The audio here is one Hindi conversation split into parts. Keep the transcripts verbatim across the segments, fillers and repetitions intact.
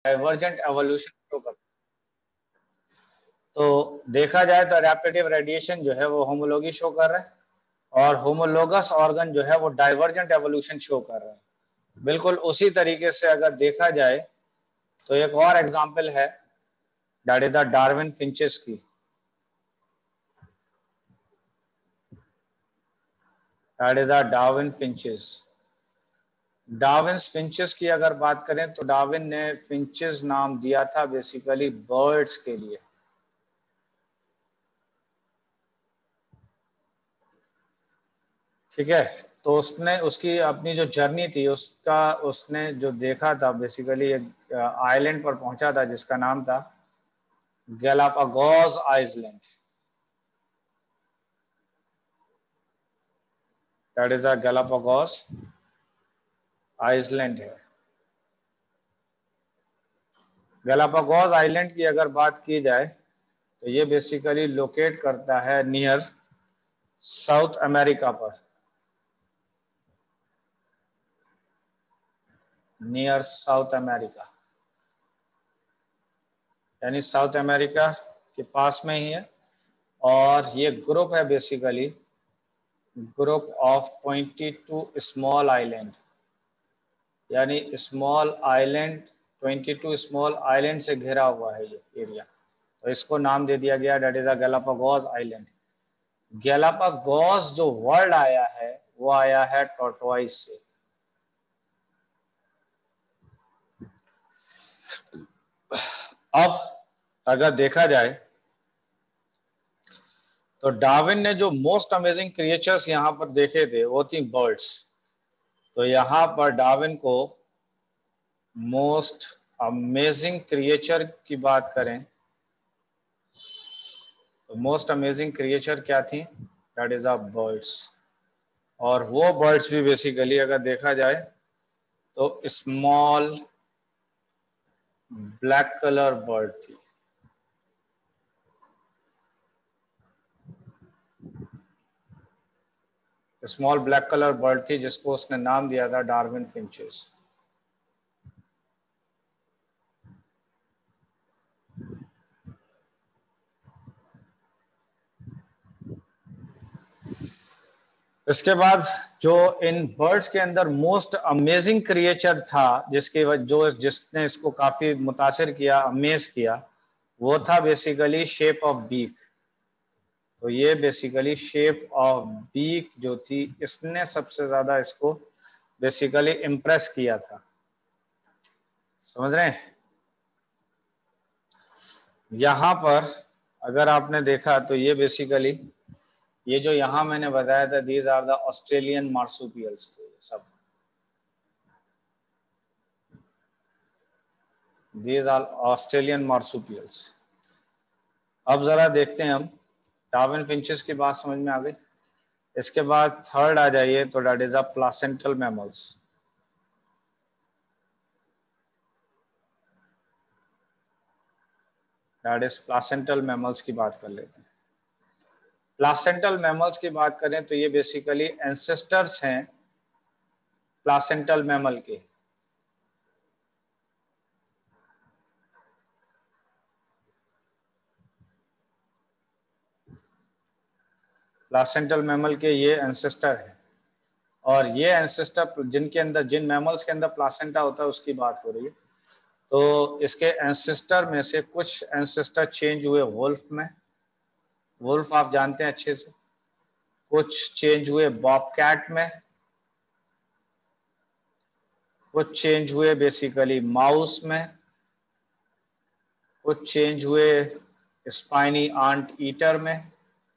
डाइवर्जेंट एवोल्यूशन शो करता है। तो देखा जाए तो एडेप्टेटिव रेडिएशन जो है वो होमोलॉगी शो कर रहा है और होमोलोगस ऑर्गन जो है वो डाइवर्जेंट एवोल्यूशन शो कर रहा है। बिल्कुल उसी तरीके से अगर देखा जाए तो एक और एग्जांपल है, that is the Darwin finches की। That is the Darwin finches. Darwin finches की अगर बात करें तो डार्विन ने फिंचेस नाम दिया था बेसिकली बर्ड्स के लिए। ठीक है, तो उसने उसकी अपनी जो जर्नी थी उसका उसने जो देखा था बेसिकली एक आइलैंड पर पहुंचा था जिसका नाम था Galapagos island. That is a Galapagos island है। गैलापागोस आइलैंड की अगर बात की जाए तो ये बेसिकली लोकेट करता है नियर साउथ अमेरिका पर, नियर साउथ अमेरिका, यानी साउथ अमेरिका के पास में ही है। और ये ग्रुप है basically group of twenty two small island, यानी small island twenty two small island से घिरा हुआ है ये एरिया। तो इसको नाम दे दिया गया, that is a Galapagos island. Galapagos जो वर्ड आया है वो आया है टॉर्टोइस से। अब अगर देखा जाए तो डार्विन ने जो मोस्ट अमेजिंग क्रिएचर्स यहां पर देखे थे वो थी बर्ड्स। तो यहां पर डार्विन को मोस्ट अमेजिंग क्रिएचर की बात करें तो मोस्ट अमेजिंग क्रिएचर क्या थी, दैट इज अ बर्ड्स। और वो बर्ड्स भी बेसिकली अगर देखा जाए तो स्मॉल ब्लैक कलर बर्ड थी। स्मॉल ब्लैक कलर बर्ड थी जिसको उसने नाम दिया था डार्विन फिंचेस। इसके बाद जो इन बर्ड्स के अंदर मोस्ट अमेजिंग क्रिएचर था जिसकी जो जिसने इसको काफी मुतासिर किया, अमेज किया, वो था बेसिकली शेप ऑफ बीक। तो ये बेसिकली शेप ऑफ बीक जो थी इसने सबसे ज्यादा इसको बेसिकली इम्प्रेस किया था। समझ रहे हैं? यहां पर अगर आपने देखा तो ये बेसिकली ये जो यहां मैंने बताया था these are the Australian marsupials थे सब। These are Australian marsupials. अब जरा देखते हैं हम डार्विन फिंचेस की बात समझ में आ गई। इसके बाद थर्ड आ जाइए तो that is a placental mammals. That is placental mammals की बात कर लेते हैं। प्लासेंटल मैमल्स की बात करें तो ये बेसिकली एंसेस्टर्स हैं प्लासेंटल मैमल के। प्लासेंटल मैमल के ये एंसेस्टर है। और ये एंसेस्टर जिनके अंदर जिन मैमल्स के अंदर प्लासेंटा होता है उसकी बात हो रही है। तो इसके एंसेस्टर में से कुछ एंसेस्टर चेंज हुए वुल्फ में, वुल्फ आप जानते हैं अच्छे से। कुछ चेंज हुए बॉबकैट में, कुछ चेंज हुए बेसिकली माउस में, कुछ चेंज हुए स्पाइनी आंट ईटर में,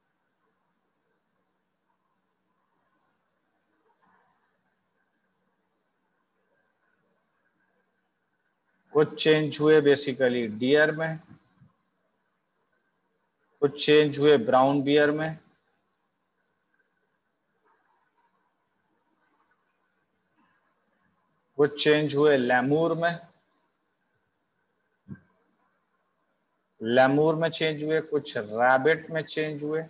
कुछ चेंज हुए बेसिकली डियर में, कुछ चेंज हुए ब्राउन बियर में, कुछ चेंज हुए लेमूर में, लेमूर में चेंज हुए, कुछ रैबिट में चेंज हुए,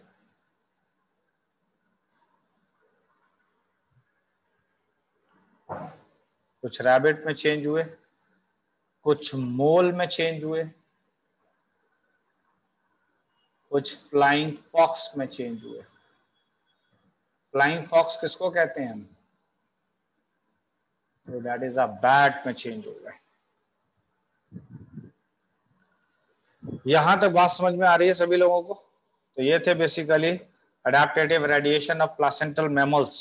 कुछ रैबिट में चेंज हुए, कुछ मोल में चेंज हुए, कुछ फ्लाइंग फॉक्स में चेंज हुए। फ्लाइंग फॉक्स किसको कहते हैं हम? तो दैट इज अ बैट में चेंज हो गए। यहां तक बात समझ में आ रही है सभी लोगों को? तो ये थे basically adaptive radiation of placental mammals.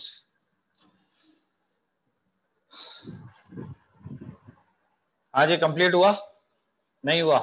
आज ये कंप्लीट हुआ नहीं हुआ?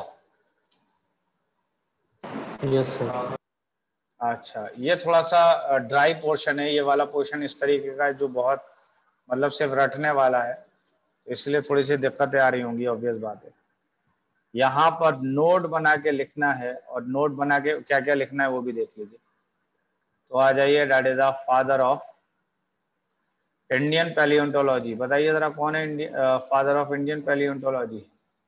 Yes sir. अच्छा, ये थोड़ा सा ड्राई पोर्शन है, ये वाला पोर्शन इस तरीके का है जो बहुत मतलब सिर्फ रटने वाला है, तो इसलिए थोड़ी सी दिक्कतें आ रही होंगी, ऑब्वियस बात है। यहाँ पर नोट बना के लिखना है, और नोट बना के क्या क्या लिखना है वो भी देख लीजिए। तो आ जाइए, that is the father of Indian palaeontology. बताइए जरा कौन है फादर ऑफ इंडियन पैलियोंटोलॉजी?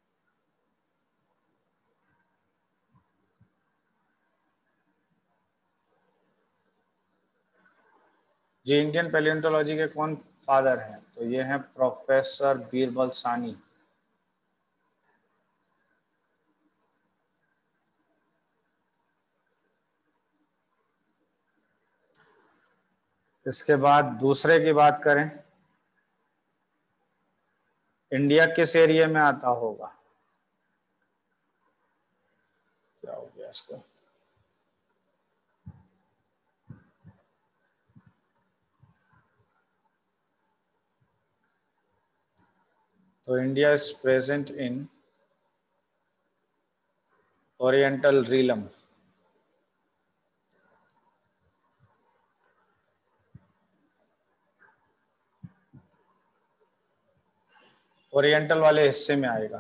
जी, इंडियन पैलियोंटोलॉजी के कौन फादर हैं? तो ये हैं प्रोफेसर बीरबल सानी। इसके बाद दूसरे की बात करें, इंडिया किस एरिया में आता होगा? क्या हो गया इसको? तो India is present in oriental realm. Oriental वाले हिस्से में आएगा।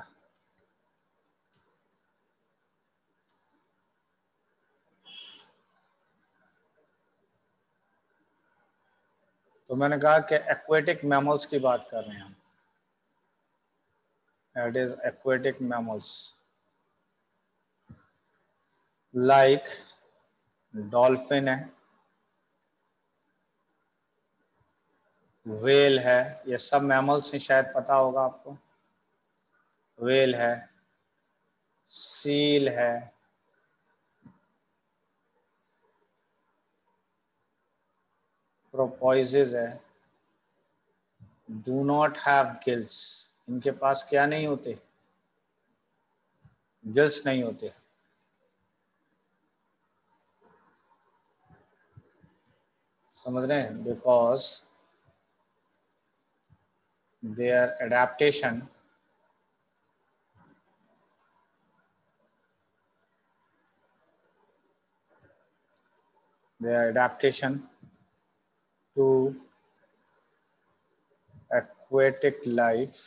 तो मैंने कहा कि एक्वेटिक मैमल्स की बात कर रहे हैं हम, that is aquatic mammals like dolphin है, वेल है, ये सब मैमल्स हैं, शायद पता होगा आपको। वेल है, सील है, प्रोपोइजेज है, डू नॉट हैव गिल्स। इनके पास क्या नहीं होते? गिल्स नहीं होते। समझ रहे हैं? Because their adaptation their adaptation to aquatic life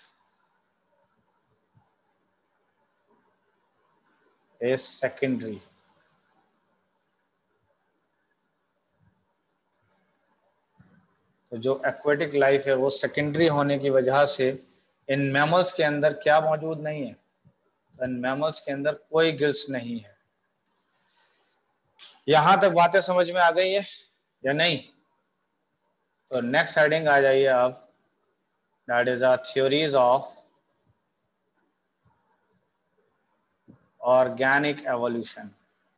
is secondary. तो जो एक्वेटिक लाइफ है वो सेकेंडरी होने की वजह से इन मैमल्स के अंदर क्या मौजूद नहीं है? तो इन मैमल्स के अंदर कोई गिल्स नहीं है। यहां तक बातें समझ में आ गई है या नहीं? तो नेक्स्ट हेडिंग आ जाइए अब, that is a theories of organic evolution.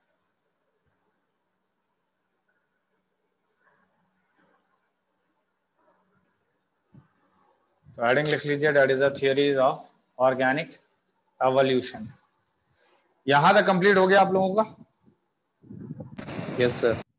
तो हेडिंग लिख लीजिए, that is the theories of organic evolution. यहां तक कंप्लीट हो गया आप लोगों का? Yes sir.